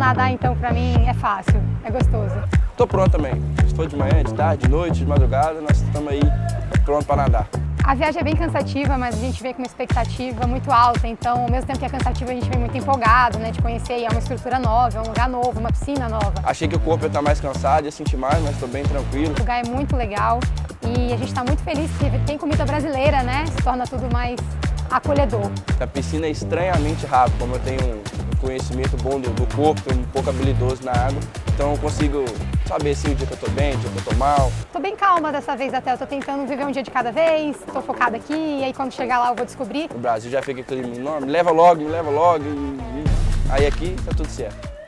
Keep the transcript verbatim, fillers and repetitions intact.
nadar então pra mim é fácil, é gostoso. Tô pronto também. Se for de manhã, de tarde, de noite, de madrugada, nós estamos aí pronto para nadar. A viagem é bem cansativa, mas a gente vem com uma expectativa muito alta, então ao mesmo tempo que é cansativa a gente vem muito empolgado, né, de conhecer, é uma estrutura nova, é um lugar novo, uma piscina nova. Achei que o corpo ia estar mais cansado, ia sentir mais, mas estou bem tranquilo. O lugar é muito legal e a gente está muito feliz que tem comida brasileira, né, se torna tudo mais acolhedor. A piscina é estranhamente rápida, como eu tenho um conhecimento bom do, do corpo, um pouco habilidoso na água, então eu consigo saber se o dia que eu tô bem, o dia que eu tô mal. Tô bem calma dessa vez até, eu tô tentando viver um dia de cada vez, tô focada aqui e aí quando chegar lá eu vou descobrir. No Brasil já fica aquele enorme, me leva logo, me leva logo, e, e aí aqui tá tudo certo.